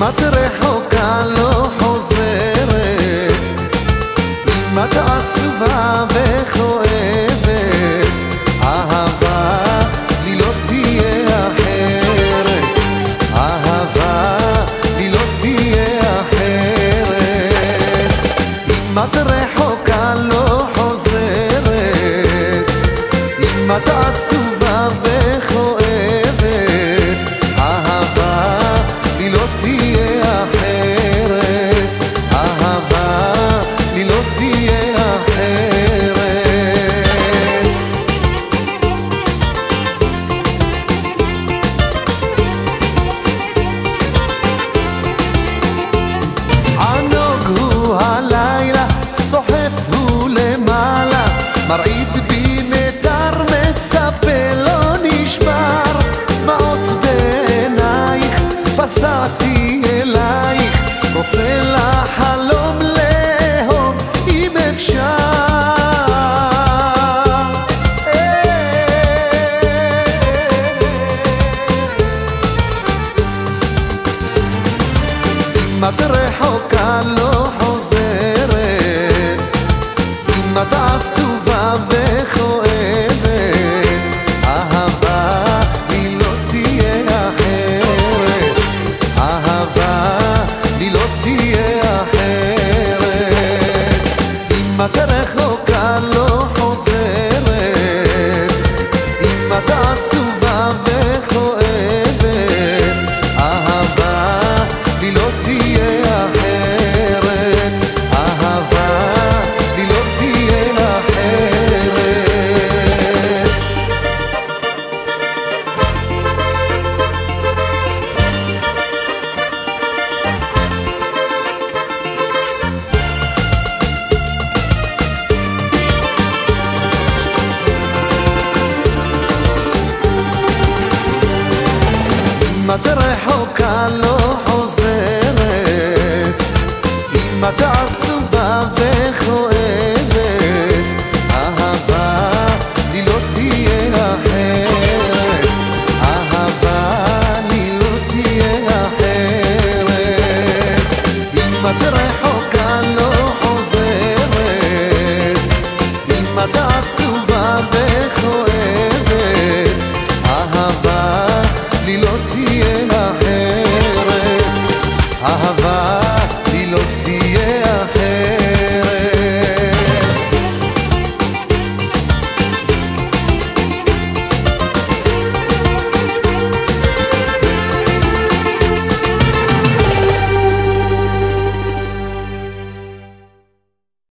את רחוקה לא חוזרת, אם את עצובה וכואבת, אהבה לי לא תהיה אחרת, אהבה לי לא תהיה אחרת. אם את רחוקה לא חוזרת, אם את עצובה וכואבת, אהבה לי לא תהיה אחרת, אהבה לי לא תהיה אחרת. ענוג הוא הלילה, סוחף הוא למעלה, מרעיד בי נדר, מצפה לא נשבר, דמעות בעינייך, פסעתי אלייך, רוצה